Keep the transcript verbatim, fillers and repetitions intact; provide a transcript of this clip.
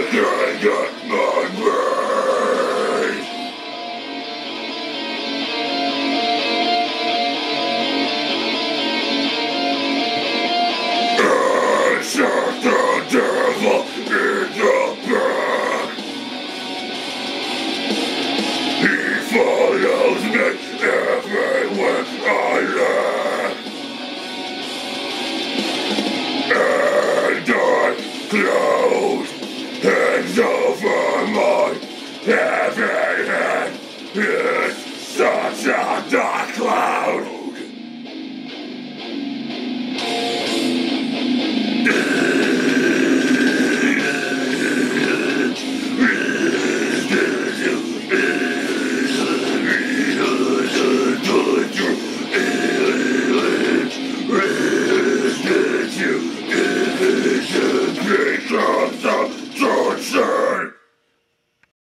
I got my brain. I shot the devil in the back. He follows me everywhere I land. And I close hands over my head.